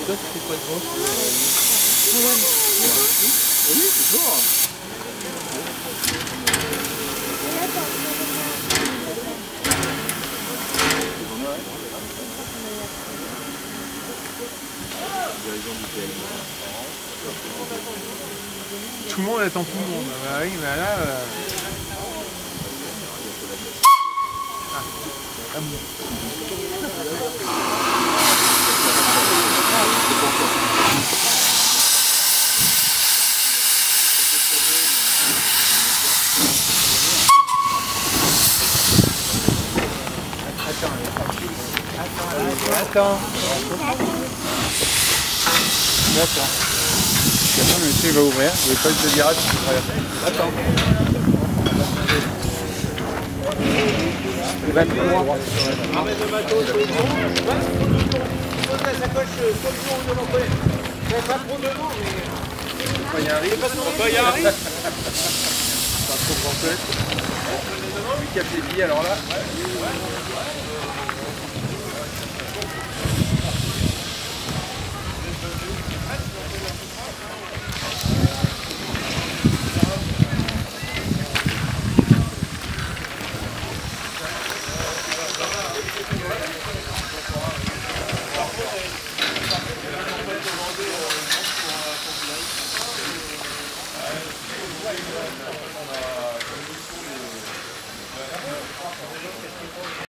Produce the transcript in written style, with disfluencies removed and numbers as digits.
toi, tu fais quoi de bon? Oui, toujours. Tout le monde attend tout le monde. Bah oui, bah là. Attends. D'accord. Le monsieur va ouvrir, je vais pas te dire tu peux traverser. Attends. Ramène le bateau, c'est bon. Pose la sacoche comme nous on devant toi. Pas trop devant, mais. Quand il y a un riz, Il y a un riz. pas trop complet. Lui qui a fait dit, alors là.